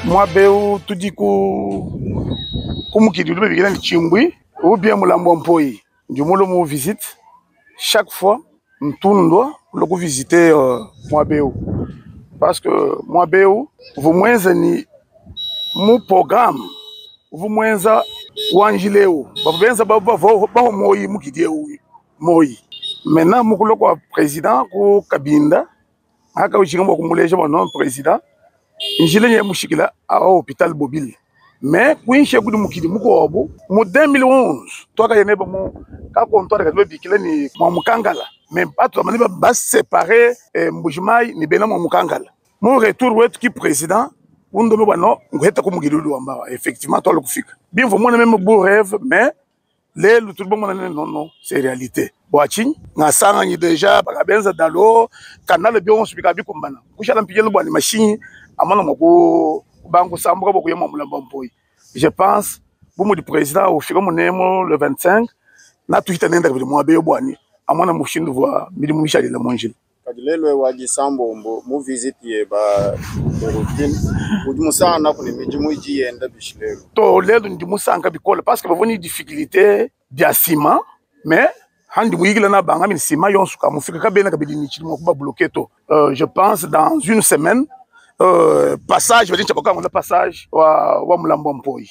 Moi, tout dit que comme qui dit le Chimbui ou bien Mulambo Mpoyi, du Molo visite chaque fois, on tourne le visiter moi parce que moi vous moins ni mon programme vous moins wanjileo ba benza ba moyi mukidie moyi maintenant mukulo kwa président ko Kabinda aka uchinga kumuleja non président njile nye mushikila a hôpital mobile mais kuinche kudi mukidi mukobo mu 2011 toka yeneba mu ka comptoir ka bikila ni mukangala mais bato amani ba séparer mbujimai ni bena mukangala mon retour wetu ki président undo me bano ngweta ko mugilulu amba effectivement toi le kufika bien vous moi même beau rêve mais les tout le monde non c'est réalité boaching na sanga ni déjà bakabenza dalo canal bien on subika bikumbana kushala mpijelo bwa ni machine amana moko bango sambuka boko yema Mulambo Mpoyi. Je pense boum du président au fika monemo le 25 na tuita nenda kwa mwa beyo bwani amana mushindu vwa milimu mishali la monjil kadilelwe waji sambo mu visit ye ba routine udimusana kuni mijimu ijiyenda bishilelo to lelo ndimusanga bikola parce que bavoni difficulté dia ciment mais handi muyigila na banga min ciment yonsuka mufika kabena kabili ni chilimo kuba bloqué to je pense dans une semaine passage vadincha bakanga na passage wa Mulambo Mpoyi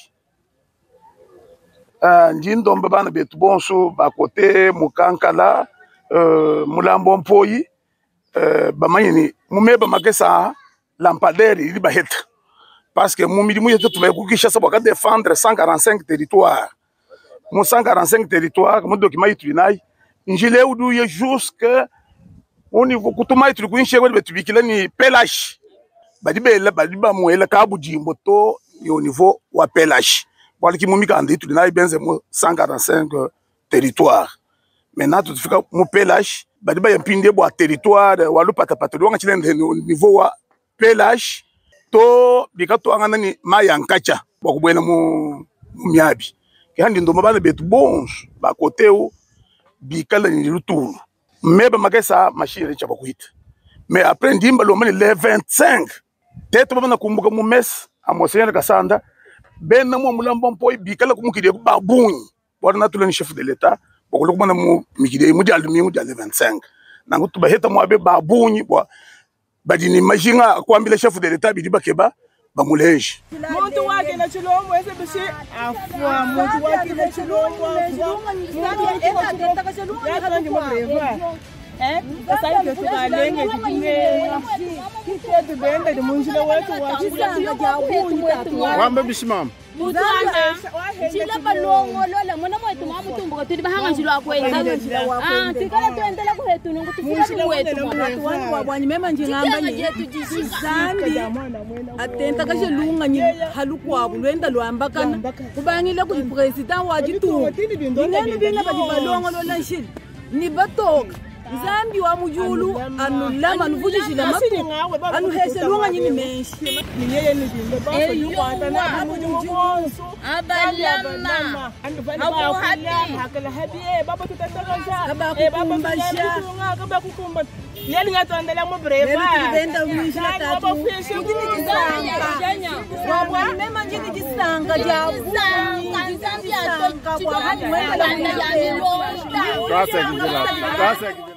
ndindo mbabana betu bonso ba côté mukankala Mulambo Mpoyi bamayini mumeba makesa lampadaire ili baheta parce que mumidi muyeto tubayukisha sababu ka défendre 145 territoires mu 145 territoires mu document itulinayi njile udu ye jusque au niveau kutuma itu kuinche kwa betu bikila ni pelage badiba muela kabu jimbo to au niveau wa pelage wala ki mumika andi itulinayi benze mu 145 territoires maintenant tout fika mu pelage badiba yampinde bo territoire walu patapata longa chilende niveau wa pelage to bikato angana ni mayankacha bakubwena mu miabi kandi ndo mabana betu bons ba côté o bikala ni retour meba makesa machine cha bakuita mais après ndimba lo mani le 25 teto bana kumbuka mu mes amosenya kasanda bena mu Mulambo Mpoyi bikala kumukide ba bunyi bwana tuleni chef de l'état bokolo kumana mu mikide mu dial 25 nango tubaheta mu abe ba bunyi bwa badini majinga kwambile chef de l'état bidiba keba bamuleje muntu wake na chilombo ese bishi afwa muntu wake na chilombo sasa hiyo tukalenge kitu bende de munjile wetu wa wambe bishimam chila balongo lola mona mwetu mamutumbuka tuli bahanga njilo akwenda tikala tuendela kwetu nungu tufika kwetu watu wabwanyi mema njingamba ni zambi atenta kashe lunga nyi haluku wabu lwenda lwambakana kubangile ku president wajitu ngene binga badi balongo lola nshili ni batoka zambi wa mujulu anulama nuvujishila matu anuhese lunga nyini menshi ninyeye nijimbe bako yukwata na mujubonsu abalama abu hadi hakala hadi baba tutatakaza baba kukumba yeli ngatondela mu breva benda umishila tatu wabwa mema njini kisanga jabu kisanga kwa hadi wenda la